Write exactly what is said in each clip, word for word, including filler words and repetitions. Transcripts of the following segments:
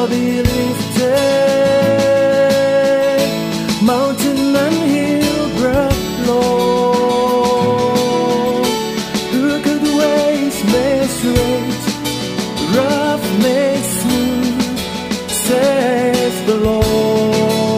shall be lifted. Mountain and hill brought low. Crooked ways made straight, rough made smooth, says the Lord.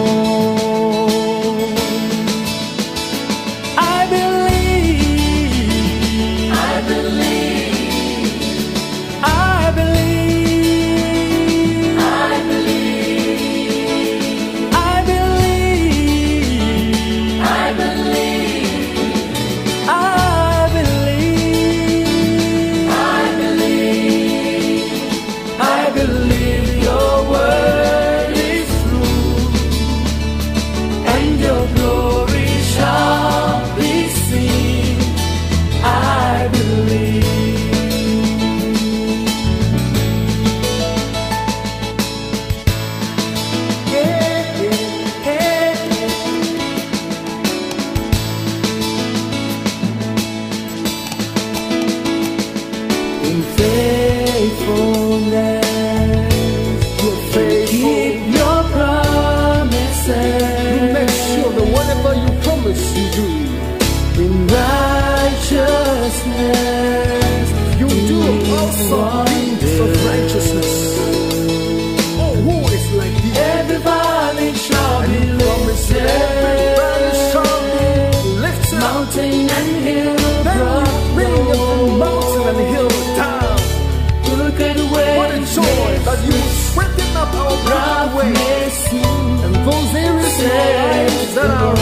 You do also deeds of righteousness. Oh, who is like thee? Everybody shall be lifted. Everybody shall be lifted. Mountain and hill brought bring every mountain and hill down. Look at the way. What a joy that you strengthen up our broad ways and those areas in our lives that are